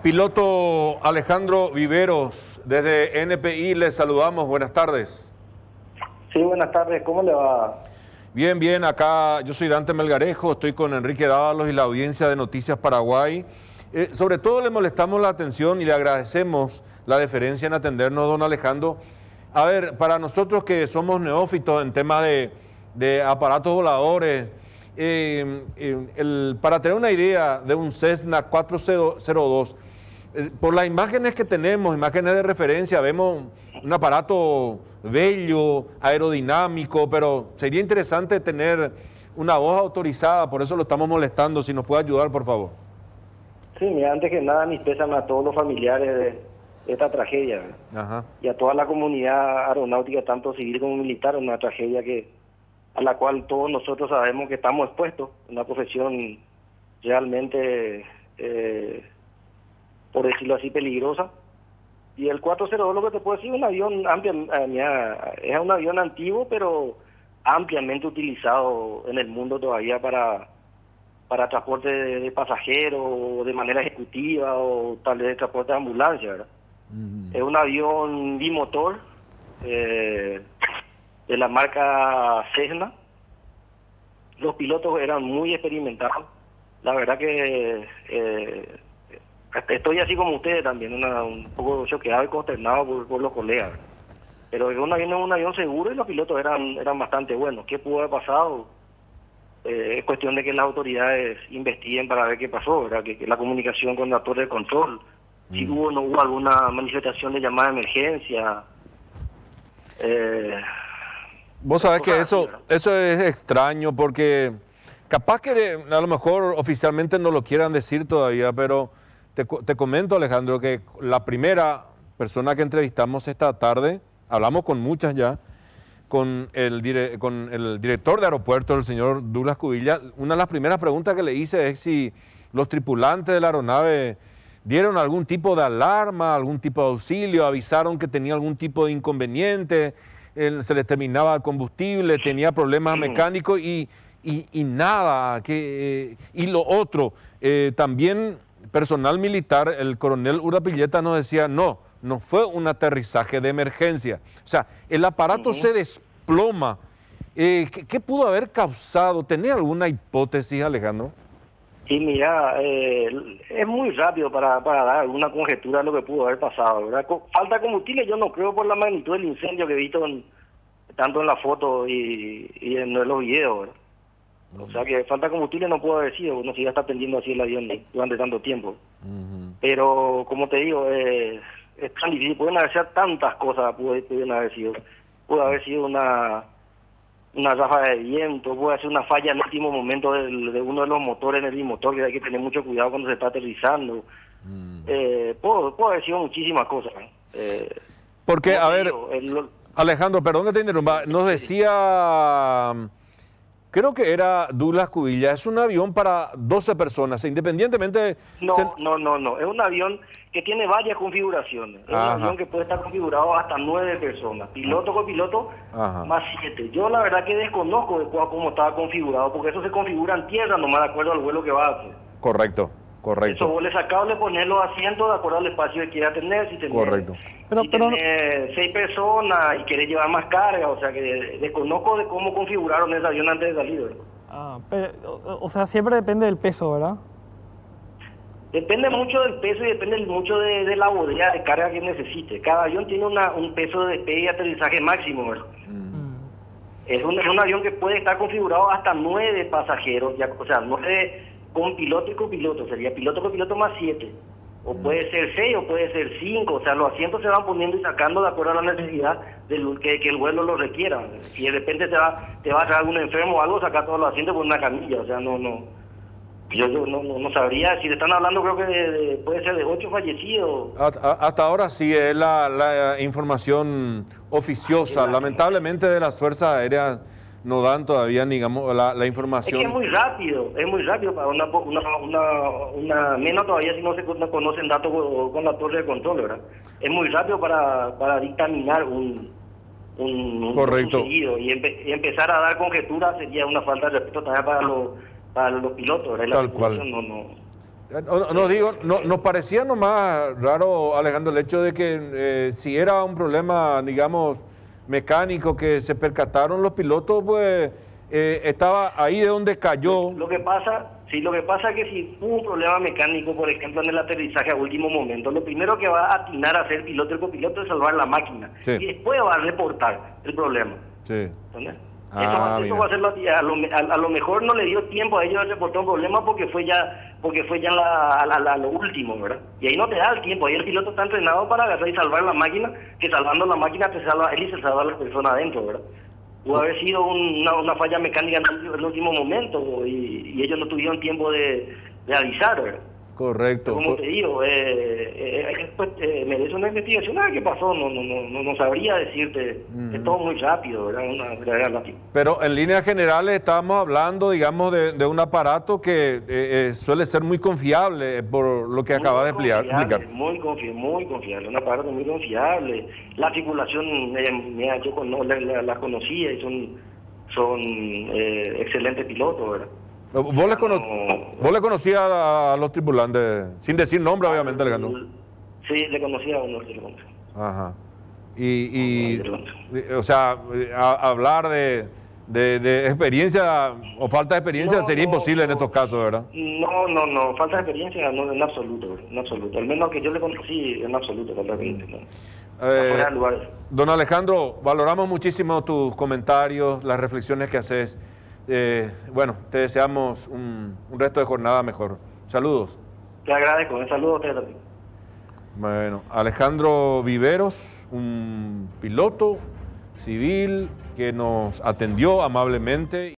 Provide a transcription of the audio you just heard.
Piloto Alejandro Viveros, desde NPI les saludamos. Buenas tardes. Sí, buenas tardes. ¿Cómo le va? Bien, bien. Acá yo soy Dante Melgarejo, estoy con Enrique Dávalos y la audiencia de Noticias Paraguay. Sobre todo le molestamos la atención y le agradecemos la deferencia en atendernos, don Alejandro. A ver, para nosotros que somos neófitos en temas de aparatos voladores, para tener una idea de un Cessna 402, por las imágenes que tenemos, imágenes de referencia, vemos un aparato bello, aerodinámico, pero sería interesante tener una voz autorizada, por eso lo estamos molestando, si nos puede ayudar, por favor. Sí, mira, antes que nada, mis pésames a todos los familiares de esta tragedia. Ajá. Y a toda la comunidad aeronáutica, tanto civil como militar, una tragedia a la cual todos nosotros sabemos que estamos expuestos, una profesión realmente, por decirlo así, peligrosa. Y el 402, lo que te puedo decir, es un avión es un avión antiguo, pero ampliamente utilizado en el mundo todavía para transporte de pasajeros, de manera ejecutiva, o tal vez de transporte de ambulancia, ¿verdad? Es un avión bimotor de la marca Cessna. Los pilotos eran muy experimentados. La verdad que estoy así como ustedes también, un poco choqueado y consternado por los colegas. Pero es un avión seguro y los pilotos eran bastante buenos. ¿Qué pudo haber pasado? Es cuestión de que las autoridades investiguen para ver qué pasó, ¿verdad? Que la comunicación con la torre de control, si hubo o no hubo alguna manifestación de llamada de emergencia. Vos sabés que eso es extraño porque capaz que a lo mejor oficialmente no lo quieran decir todavía, pero te comento, Alejandro, que la primera persona que entrevistamos esta tarde, hablamos con muchas ya, con el director de aeropuerto, el señor Douglas Cubilla. Una de las primeras preguntas que le hice es si los tripulantes de la aeronave dieron algún tipo de alarma, algún tipo de auxilio, avisaron que tenía algún tipo de inconveniente, se les terminaba el combustible, tenía problemas mecánicos y nada. Y lo otro, también personal militar, el coronel Urdapilleta nos decía, no fue un aterrizaje de emergencia. O sea, el aparato se desploma. ¿Qué pudo haber causado? ¿Tenés alguna hipótesis, Alejandro? Sí, mira, es muy rápido para dar alguna conjetura de lo que pudo haber pasado, ¿verdad? Falta combustible, yo no creo, por la magnitud del incendio que he visto tanto en la foto y en los videos, ¿verdad? O sea que falta combustible no pudo haber sido, no se iba a estar tendiendo así el avión durante tanto tiempo. Pero, como te digo, es tan difícil, pueden haber sido tantas cosas, pueden haber sido. Pudo haber sido una ráfaga de viento, puede ser una falla en el último momento de uno de los motores en el bimotor, que hay que tener mucho cuidado cuando se está aterrizando. Puede haber sido muchísimas cosas. Porque, a ver, Alejandro, perdón que te interrumpa, nos decía, creo que era Douglas Cubilla, es un avión para 12 personas, independientemente... No, es un avión que tiene varias configuraciones. Es un avión que puede estar configurado hasta 9 personas, piloto con piloto, más 7. Yo la verdad que desconozco de cómo estaba configurado, porque eso se configura en tierra nomás de acuerdo al vuelo que va a hacer. Correcto. Eso vos le sacás, le pones los asientos de acuerdo al espacio que quieras tener. Si tenés, tenés 6 personas y querés llevar más carga, o sea que desconozco de cómo configuraron ese avión antes de salir. O sea, siempre depende del peso, ¿verdad? Depende mucho del peso y depende mucho de la bodega de carga que necesite. Cada avión tiene un peso de despegue y aterrizaje máximo, ¿verdad? Es un avión que puede estar configurado hasta 9 pasajeros, o sea, 9 con piloto y copiloto, sería piloto con piloto más 7. O puede ser 6 o puede ser 5, o sea, los asientos se van poniendo y sacando de acuerdo a la necesidad que el vuelo lo requiera. Si de repente te va a traer algún enfermo o algo, sacar todos los asientos por una camilla, o sea, yo no sabría. Si le están hablando, creo que puede ser de 8 fallecidos. Hasta ahora sí es la información oficiosa. Lamentablemente de las Fuerzas Aéreas no dan todavía, digamos, la información. Es que es muy rápido para una menos todavía si no se conocen datos con la torre de control, ¿verdad? Es muy rápido para dictaminar un sucedido y empezar a dar conjeturas sería una falta de respeto también para los pilotos, ¿verdad? Tal cual. Nos parecía nomás raro, Alejandro, el hecho de que si era un problema, digamos, mecánico que se percataron los pilotos, pues estaba ahí de donde cayó. Lo que pasa es que si hubo un problema mecánico, por ejemplo, en el aterrizaje a último momento, lo primero que va a atinar a hacer el copiloto es salvar la máquina. Sí. Y después va a reportar el problema. Sí. ¿Entendés? Ah, eso va a ser a lo mejor no le dio tiempo a ellos de reportar un problema porque fue ya a lo último, ¿verdad? Y ahí no te da el tiempo, ahí el piloto está entrenado para agarrar y salvar la máquina, que salvando la máquina te salva él y se salva a la persona adentro, ¿verdad? Pudo haber sido una falla mecánica en el último momento y ellos no tuvieron tiempo de avisar, ¿verdad? Correcto. Como te digo, merece una investigación. ¿Qué pasó? No sabría decirte. Es todo muy rápido, ¿verdad? Una verdadera lástima. Pero en líneas generales estábamos hablando, digamos, de un aparato que suele ser muy confiable por lo que acaba de explicar. Muy confiable. Un aparato muy confiable. La articulación, mira, yo la conocía y son excelentes pilotos, ¿verdad? ¿Vos le conocías a los tripulantes? Sin decir nombre, obviamente, Alejandro. Sí, le conocía a uno, sí le conocía. Ajá. O sea, hablar de experiencia o falta de experiencia sería imposible en estos casos, ¿verdad? No, falta de experiencia no, en absoluto, Al menos que yo le conocí, en absoluto, falta de experiencia. Don Alejandro, valoramos muchísimo tus comentarios, las reflexiones que haces. Bueno, te deseamos un resto de jornada mejor. Saludos. Te agradezco, un saludo a ustedes también. Bueno, Alejandro Viveros, un piloto civil que nos atendió amablemente.